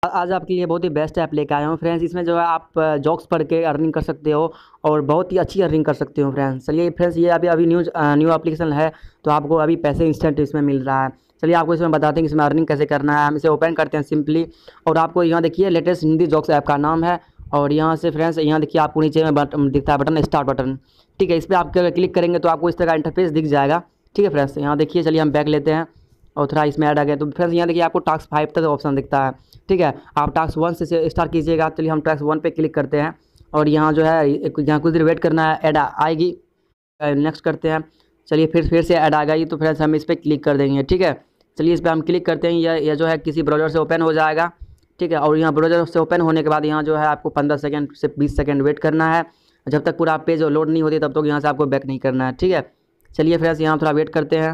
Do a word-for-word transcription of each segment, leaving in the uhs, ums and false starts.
आ- आज आपके लिए बहुत ही बेस्ट ऐप लेके आया हूँ फ्रेंड्स। इसमें जो है आप जॉक्स पढ़ के अर्निंग कर सकते हो और बहुत ही अच्छी अर्निंग कर सकते हो फ्रेंड्स। चलिए फ्रेंड्स, ये अभी अभी न्यूज न्यू एप्लीकेशन है, तो आपको अभी पैसे इंस्टेंट इसमें मिल रहा है। चलिए आपको इसमें बताते हैं कि इसमें अर्निंग कैसे करना है। हम इसे ओपन करते हैं सिंपली, और आपको यहाँ देखिए लेटेस्ट हिंदी जॉक्स ऐप का नाम है। और यहाँ से फ्रेंड्स यहाँ देखिए आपको नीचे में बटन दिखता है, बटन स्टार्ट बटन। ठीक है, इस पर आप क्लिक करेंगे तो आपको इस तरह का इंटरफेस दिख जाएगा। ठीक है फ्रेंड्स, यहाँ देखिए, चलिए हम बैक लेते हैं और थोड़ा इसमें ऐड आ गया। तो फ्रेंड्स यहाँ देखिए आपको टास्क फाइव तक ऑप्शन दिखता है। ठीक है, आप टास्क वन से स्टार्ट कीजिएगा। चलिए हम टास्क वन पे क्लिक करते हैं और यहाँ जो है यहाँ कुछ देर वेट करना है, ऐड आएगी, नेक्स्ट करते हैं। चलिए फिर फिर से ऐड आ गई, तो फ्रेंड्स हम इस पर क्लिक कर देंगे। ठीक है, चलिए इस पर हम क्लिक करते हैं। यह यह जो है किसी ब्राउज़र से ओपन हो जाएगा। ठीक है, और यहाँ ब्राउज़र से ओपन होने के बाद यहाँ जो है आपको पंद्रह सेकंड से बीस सेकंड वेट करना है। जब तक पूरा पेज लोड नहीं होती तब तक यहाँ से आपको बैक नहीं करना है। ठीक है, चलिए फ्रेंड्स यहाँ थोड़ा वेट करते हैं।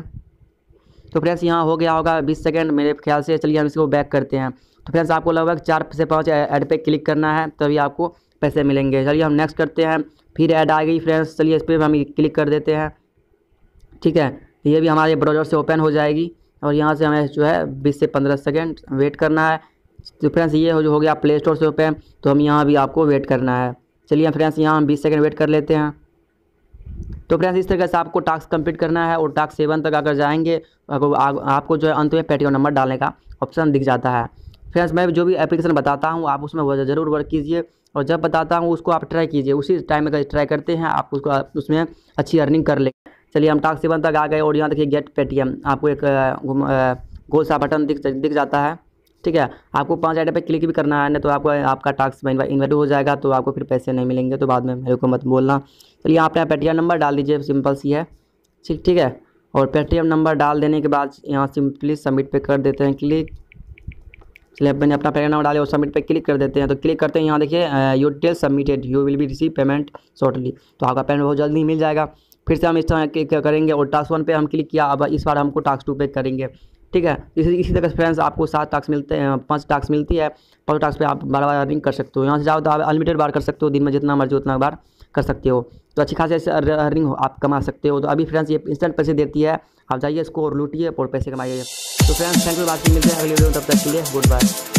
तो फ्रेंड्स यहाँ हो गया होगा बीस सेकंड मेरे ख्याल से। चलिए हम इसको बैक करते हैं। तो फ्रेंड्स आपको लगभग चार से पाँच ऐड पे क्लिक करना है, तभी आपको पैसे मिलेंगे। चलिए हम नेक्स्ट करते हैं। फिर ऐड आ गई फ्रेंड्स, चलिए इस पर हम क्लिक कर देते हैं। ठीक है, ये भी हमारे ब्राउज़र से ओपन हो जाएगी और यहाँ से हमें जो है बीस से पंद्रह सेकेंड वेट करना है। तो फ्रेंड्स ये हो जो हो गया प्ले स्टोर से ओपन, तो हम यहाँ भी आपको वेट करना है। चलिए फ्रेंड्स यहाँ हम बीस सेकेंड वेट कर लेते हैं। तो फ्रेंड्स इस तरीके से आपको टास्क कंप्लीट करना है, और टास्क सेवन तक अगर जाएंगे आपको आपको जो है अंत में पेटीएम नंबर डालने का ऑप्शन दिख जाता है। फ्रेंड्स मैं जो भी एप्लीकेशन बताता हूँ आप उसमें ज़रूर वर्क कीजिए, और जब बताता हूँ उसको आप ट्राई कीजिए। उसी टाइम में अगर ट्राई करते हैं आप उसको उसमें अच्छी अर्निंग कर ले। चलिए हम टास्क सेवन तक आ गए, और यहाँ देखिए गेट पेटीएम, आपको एक गोल सा बटन दिख दिख जाता है। ठीक है, आपको पांच आइटम पे क्लिक भी करना है, नहीं तो आपको आपका टास्क इन्वाइट हो जाएगा, तो आपको फिर पैसे नहीं मिलेंगे, तो बाद में मेरे को मत बोलना। चलिए आप अपना पेटीएम नंबर डाल दीजिए, सिंपल सी है। ठीक ठीक है, और पेटीएम नंबर डाल देने के बाद यहाँ सिंपली सबमिट पे कर देते हैं क्लिक। चलिए मैंने अपना पेटीएम नंबर डाले और सबमिट पे क्लिक कर देते हैं। तो क्लिक करते हैं, यहाँ देखिए your detail submitted, you will be receive payment shortly. तो आपका पेमेंट बहुत जल्दी मिल जाएगा। फिर से हम इस तरह क्लिक करेंगे, और टास्क वन पे हम क्लिक किया, अब इस बार हमको टास्क टू पे करेंगे। ठीक है, इसी इसी तरह से फ्रेंड्स आपको सात टास्क मिलते हैं, पांच टास्क मिलती है। पांच टास्क पे आप बार बार अर्निंग कर सकते हो। यहाँ से जाओ तो आप अनलिमिटेड बार कर सकते हो, दिन में जितना मर्जी उतना बार कर सकते हो। तो अच्छी खासी ऐसे अर्निंग आप कमा सकते हो। तो अभी फ्रेंड्स ये इंस्टेंट पैसे देती है, आप जाइए इसको और लूटिए और पैसे कमाइए। तो फ्रेंड्स थैंक यू, बात मिलते हैं अगले वीडियो में, तब तक के लिए गुड बाय।